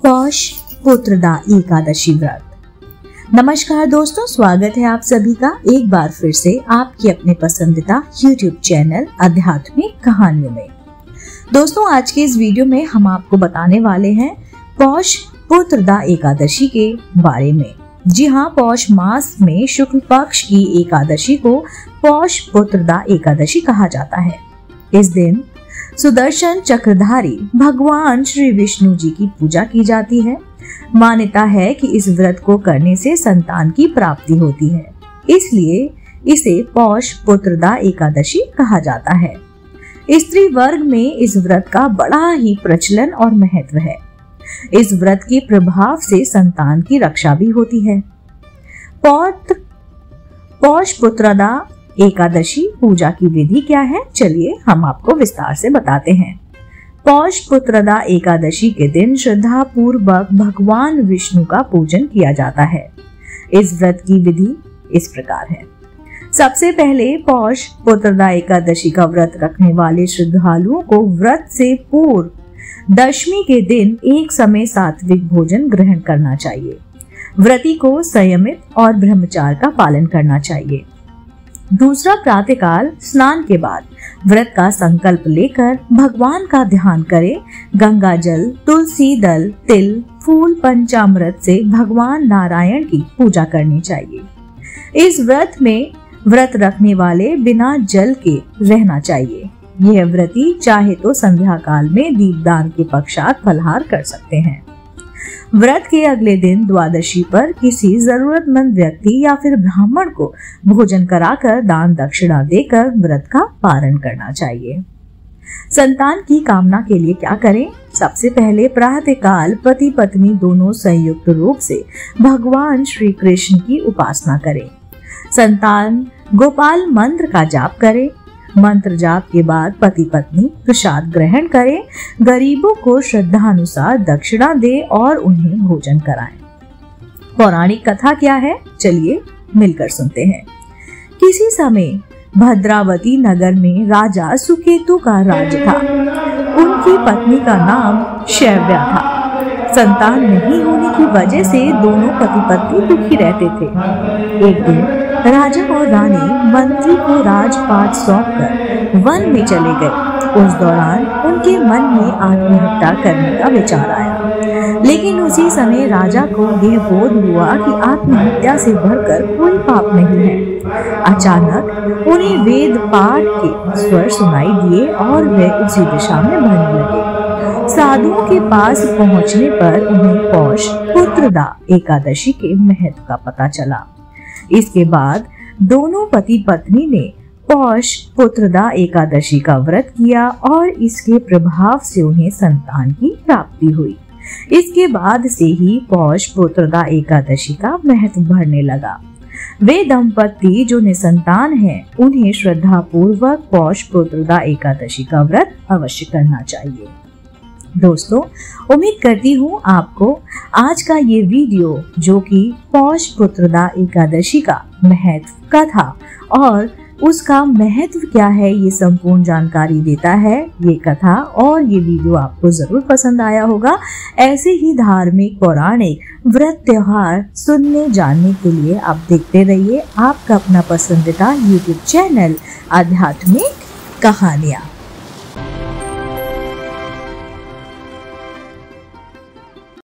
पौष पुत्रदा एकादशी व्रत। नमस्कार दोस्तों, स्वागत है आप सभी का एक बार फिर से आपके अपने पसंदीदा YouTube चैनल आध्यात्मिक कहानियों में। दोस्तों, आज के इस वीडियो में हम आपको बताने वाले हैं पौष पुत्रदा एकादशी के बारे में। जी हाँ, पौष मास में शुक्ल पक्ष की एकादशी को पौष पुत्रदा एकादशी कहा जाता है। इस दिन सुदर्शन चक्रधारी भगवान श्री विष्णु जी की पूजा की जाती है। मान्यता है कि इस व्रत को करने से संतान की प्राप्ति होती है, इसलिए इसे पौष पुत्रदा एकादशी कहा जाता है। स्त्री वर्ग में इस व्रत का बड़ा ही प्रचलन और महत्व है। इस व्रत के प्रभाव से संतान की रक्षा भी होती है। पौष पुत्रदा एकादशी पूजा की विधि क्या है, चलिए हम आपको विस्तार से बताते हैं। पौष पुत्रदा एकादशी के दिन श्रद्धा पूर्वक भगवान विष्णु का पूजन किया जाता है। इस व्रत की विधि इस प्रकार है। सबसे पहले पौष पुत्रदा एकादशी का व्रत रखने वाले श्रद्धालुओं को व्रत से पूर्व दशमी के दिन एक समय सात्विक भोजन ग्रहण करना चाहिए। व्रती को संयमित और ब्रह्मचार्य का पालन करना चाहिए। दूसरा, प्रातःकाल स्नान के बाद व्रत का संकल्प लेकर भगवान का ध्यान करें। गंगा जल, तुलसी दल, तिल, फूल, पंचामृत से भगवान नारायण की पूजा करनी चाहिए। इस व्रत में व्रत रखने वाले बिना जल के रहना चाहिए। यह व्रती चाहे तो संध्या काल में दीपदान के पश्चात फलाहार कर सकते हैं। व्रत के अगले दिन द्वादशी पर किसी जरूरतमंद व्यक्ति या फिर ब्राह्मण को भोजन कराकर दान दक्षिणा देकर व्रत का पारण करना चाहिए। संतान की कामना के लिए क्या करें? सबसे पहले प्रातःकाल पति पत्नी दोनों संयुक्त रूप से भगवान श्री कृष्ण की उपासना करें। संतान गोपाल मंत्र का जाप करे। मंत्र जाप के बाद पति पत्नी प्रसाद ग्रहण करें, गरीबों को श्रद्धानुसार दक्षिणा दे और उन्हें भोजन कराएं। पौराणिक कथा क्या है, चलिए मिलकर सुनते हैं। किसी समय भद्रावती नगर में राजा सुकेतु का राज था। उनकी पत्नी का नाम शैव्या था। संतान नहीं होने की वजह से दोनों पति पत्नी दुखी रहते थे। एक दिन राजा और रानी मंत्री को राजपाट सौंपकर वन में चले गए। उस दौरान उनके मन में आत्महत्या करने का विचार आया, लेकिन उसी समय राजा को यह बोध हुआ कि आत्महत्या से बढ़कर कोई पाप नहीं है। अचानक उन्हें वेद पाठ के स्वर सुनाई दिए और वे उसी दिशा में बढ़ने लगे। साधुओं के पास पहुंचने पर उन्हें पौष पुत्रदा एकादशी के महत्व का पता चला। इसके बाद दोनों पति पत्नी ने पौष पुत्रदा एकादशी का व्रत किया और इसके प्रभाव से उन्हें संतान की प्राप्ति हुई। इसके बाद से ही पौष पुत्रदा एकादशी का महत्व बढ़ने लगा। वे दंपति जो निसंतान हैं, उन्हें श्रद्धा पूर्वक पौष पुत्रदा एकादशी का व्रत अवश्य करना चाहिए। दोस्तों, उम्मीद करती हूँ आपको आज का ये वीडियो, जो कि पौष पुत्रदा एकादशी का महत्व का था और उसका महत्व क्या है, ये संपूर्ण जानकारी देता है। ये कथा और ये वीडियो आपको जरूर पसंद आया होगा। ऐसे ही धार्मिक पौराणिक व्रत त्योहार सुनने जानने के लिए आप देखते रहिए आपका अपना पसंदीदा YouTube चैनल आध्यात्मिक कहानियाँ।